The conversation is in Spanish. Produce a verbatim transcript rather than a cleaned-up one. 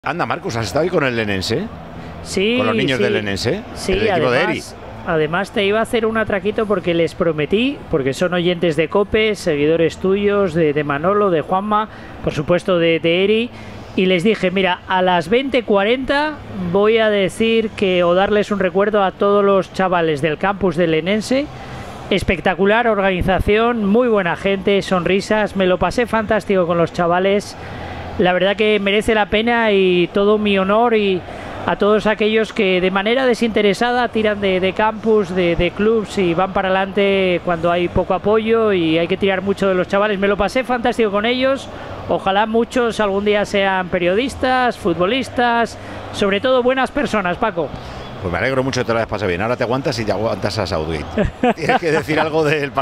Anda, Marcos, ¿has estado ahí con el Lenense? Sí. Con los niños sí. del Lenense. Sí, el equipo además, de Eri. además te iba a hacer un atraquito porque les prometí, porque son oyentes de COPE, seguidores tuyos, de, de Manolo, de Juanma, por supuesto de, de Eri, y les dije, mira, a las veinte cuarenta voy a decir que o darles un recuerdo a todos los chavales del campus del Lenense. Espectacular organización, muy buena gente, sonrisas, me lo pasé fantástico con los chavales. La verdad que merece la pena y todo mi honor y a todos aquellos que de manera desinteresada tiran de, de campus, de, de clubs y van para adelante cuando hay poco apoyo y hay que tirar mucho de los chavales. Me lo pasé fantástico con ellos. Ojalá muchos algún día sean periodistas, futbolistas, sobre todo buenas personas, Paco. Pues me alegro mucho que te lo hayas pasado bien. Ahora te aguantas y te aguantas a Southgate. Tienes que decir algo del